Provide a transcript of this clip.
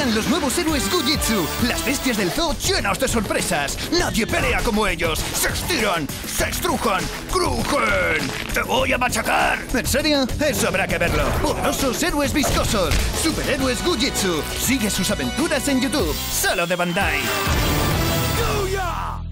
Llegan los nuevos héroes Gujitsu, las bestias del zoo llenos de sorpresas. Nadie pelea como ellos. Se estiran, se estrujan, crujen. ¡Te voy a machacar! ¿En serio? Eso habrá que verlo. Poderosos héroes viscosos, superhéroes Gujitsu. Sigue sus aventuras en YouTube, solo de Bandai. ¡Booyah!